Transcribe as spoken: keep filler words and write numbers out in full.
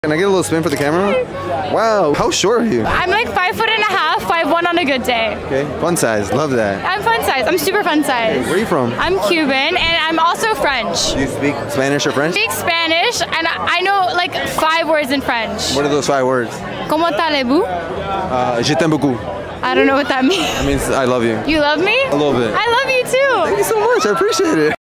Can I get a little spin for the camera? Wow, how short are you? I'm like five foot and a half, five one on a good day. Okay, fun size, love that. I'm fun size. I'm super fun size. Where are you from? I'm Cuban and I'm also French. Do you speak Spanish or French? I speak Spanish and I know like five words in French. What are those five words? Comment allez-vous? Uh, je t'aime beaucoup. I don't know what that means. That means I love you. You love me? A little bit. I love you too. Thank you so much, I appreciate it.